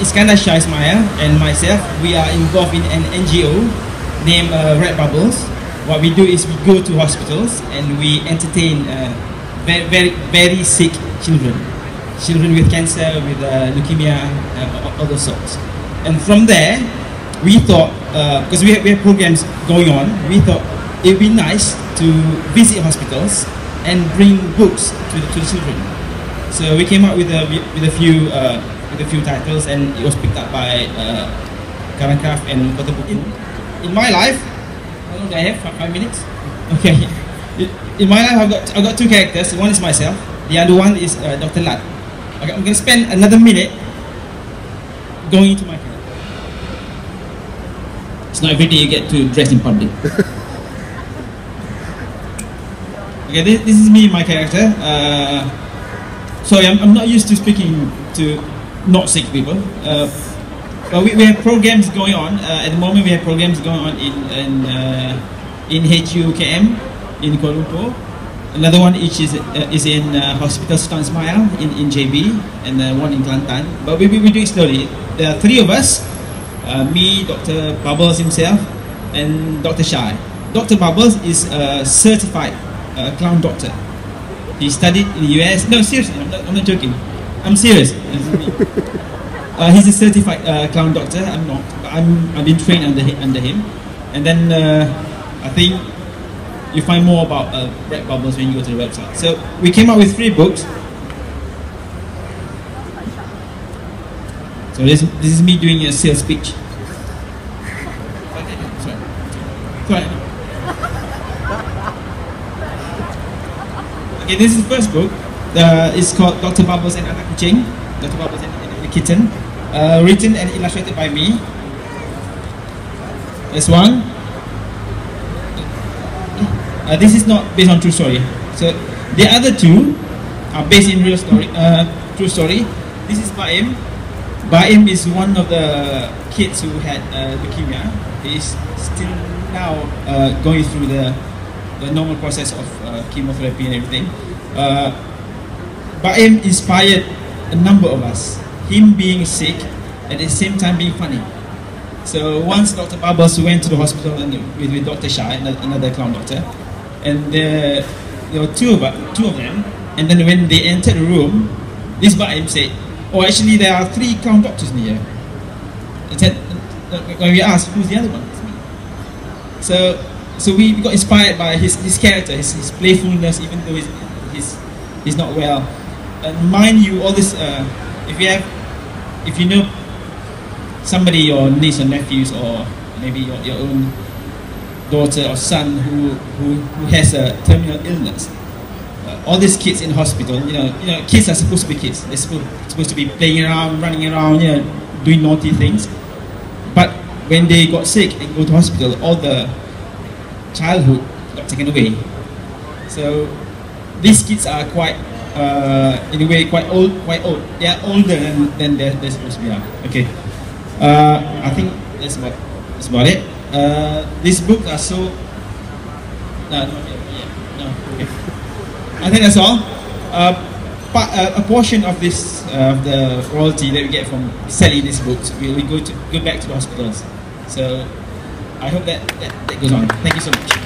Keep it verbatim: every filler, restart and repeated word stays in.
Iskandar Shah Ismail and myself, we are involved in an N G O named uh, Red Bubbles. What we do is we go to hospitals and we entertain uh, very, very, very sick children. Children with cancer, with uh, leukemia, uh, all those sorts. And from there, we thought, because uh, we, we have programs going on, we thought it would be nice to visit hospitals and bring books to the, to the children. So we came up with a, with a few uh, with a few titles, and it was picked up by uh, Karangcraft and Kota Buku. In, in my life, how long do I have? Five minutes? Okay. In my life, I've got, I've got two characters. One is myself, the other one is uh, Doctor Lat. Okay, I'm going to spend another minute going into my character. It's not every day you get to dress in public. Okay, this, this is me, my character. Uh, sorry, I'm, I'm not used to speaking to not sick people. Uh, but we, we have programs going on. Uh, at the moment, we have programs going on in in, uh, in H U K M in Kuala Lumpur. Another one each is uh, is in uh, Hospital Sultan Ismail in, in J B, and uh, one in Kelantan. But we we we do it slowly. There are three of us: uh, me, Doctor Bubbles himself, and Doctor Shah. Doctor Bubbles is a certified uh, clown doctor. He studied in the U S. No, seriously, I'm not, I'm not joking. I'm serious. Uh, he's a certified uh, clown doctor. I'm not. I'm. I've been trained under him, under him. And then uh, I think you find more about uh, Red Bubbles when you go to the website. So we came up with three books. So this this is me doing a sales pitch. Sorry. Sorry. Okay, this is the first book. Uh, it's called Doctor Bubbles and Anak Kucing. Doctor Bubbles and, and, and a Kitten. Uh, written and illustrated by me. This one. Uh, this is not based on true story. So the other two are based in real story, uh, true story. This is Baim. Baim is one of the kids who had uh, leukemia. He's still now uh, going through the, the normal process of uh, chemotherapy and everything. Uh, Baim inspired a number of us. Him being sick, at the same time being funny. So once Doctor Bubbles went to the hospital and with, with Doctor Shah, another clown doctor, and there, there were two of us, two of them. And then when they entered the room, this Baim said, "Oh, actually there are three clown doctors in here." And said, when we asked, "Who's the other one?" It's me. So, so we got inspired by his, his character, his, his playfulness, even though he's, he's, he's not well. And mind you, all this, uh, if you have, if you know somebody, your niece or nephews, or maybe your, your own daughter or son who, who, who has a terminal illness, uh, all these kids in hospital, you know, you know, kids are supposed to be kids. They're supposed, supposed to be playing around, running around, you know, doing naughty things. But when they got sick and go to hospital, all the childhood got taken away. So these kids are quite, uh, in a way, quite old. Quite old. They are older than, than they're, they're supposed to be. Okay. Uh, I think that's about that's about it. Uh, these books are so. No, no, yeah, no. Okay. I think that's all. Uh, part, uh, a portion of this, uh, the royalty that we get from selling these books, we will go to go back to the hospitals. So I hope that that, that goes on. Thank you so much.